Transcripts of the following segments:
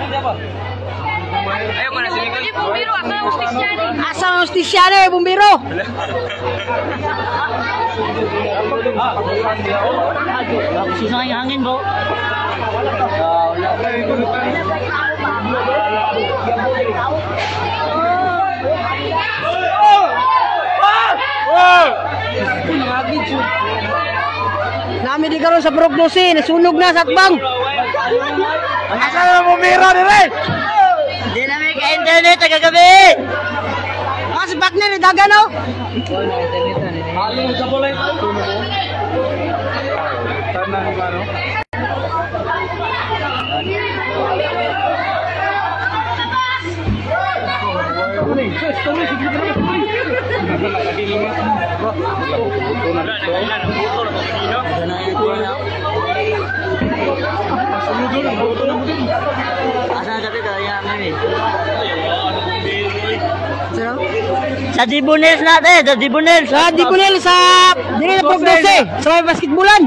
Ayaw ko na si Miguel. Bumbiro, asa ang Justisyano? Asa ang Justisyano, bumbiro? Susang yung hangin, bro. Nami di karon sa prognosi, nasunog na sa akbang. Asa na bumbiro dire? Hindi namin ka-internet kagabi. Mas back na ni daga no. Halo sa bulay. Tanang ba no? Sa Dibunel natin, sa Dibunel. Sa Dibunel sa dire na prognosi, sa may basketballan.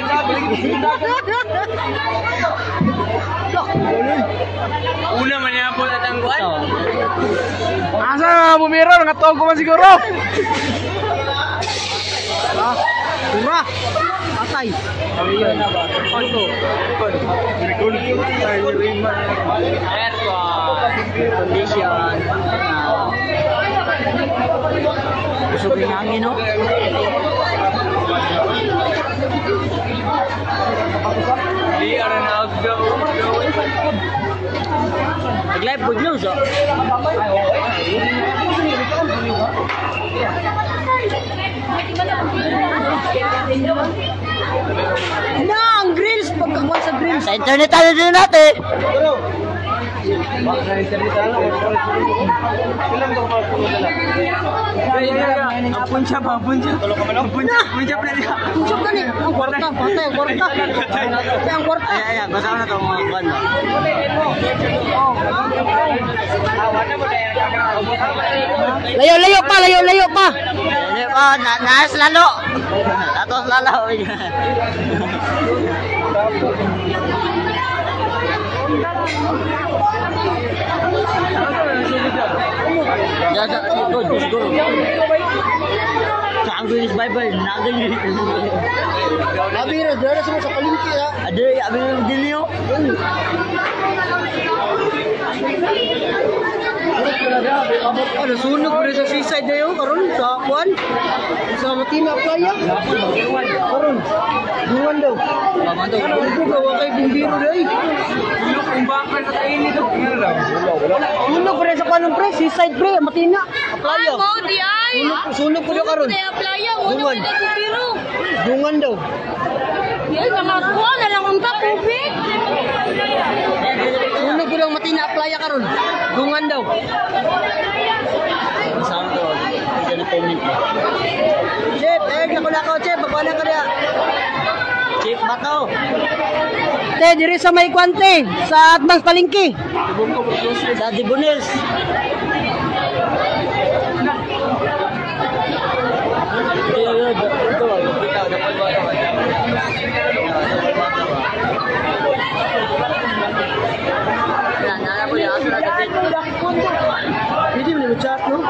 Una man yan po natangguan. Asa nga bumiro, ngatawag ko man siguro. Ura. Patay. Condition. Busog yung hangin, no? Nag-live good news, oh. Na ang grills pagkakuha sa grills. Sa internet tayo din natin. Punca pa, punca. Punca pa niya. Tusok ka ni. Ang kwarta, patay ang kwarta. Patay ang kwarta. Ayan, kasama na ito mga buwan, no? Layo-layo pa, layo-layo pa. Oh, naas lalo. Tatos lalo. Saan bilis bye-bye? Nagay. Nabira, dara sa palengke ha. Ada, abis din niyo. Ano sunog pa rin sa seaside na yun karon sa Juan sa Matina Playa karon dungan daw ano gawa kay bumbiro day Kung bakit sa kainin ito? sunog pa rin sa Juan pre seaside pre Matina Playa Mo di ay. sunog pa rin karon Sa playa, wala Dungan. na bumbiro. dungan daw Ay, kamakuha na lang ang kapubig. sunog pa rin Matina Playa karon dungan daw Saan to? Hindi na comment mo. chef nakulakaw chef bagwana ka diya Chief Bato. te diri sa may kwante sa Atbang Palengke Sa Dibunels. Hindi mo chat no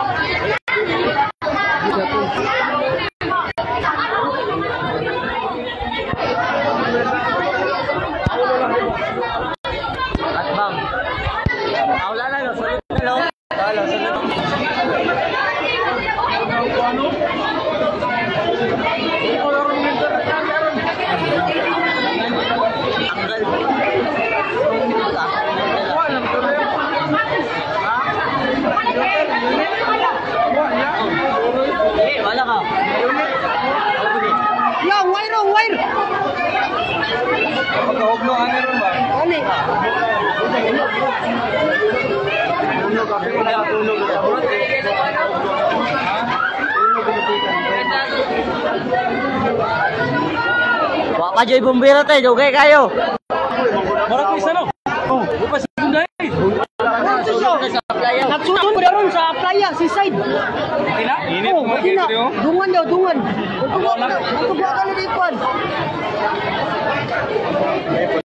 Atbang. Wala na, no? Hello? Wala ka. yo wire Pagkahog no, ano rin ba? ani Tunog kasi ko na tunog. Waka joy bumbira tayo, jogay kayo. Marag ko isa no? Oh, bukas yung dahil. nagsunog pa ron sa playa seaside Tina? Init oh mo. Matina dungan daw dungan ang tugwa ka na di kwan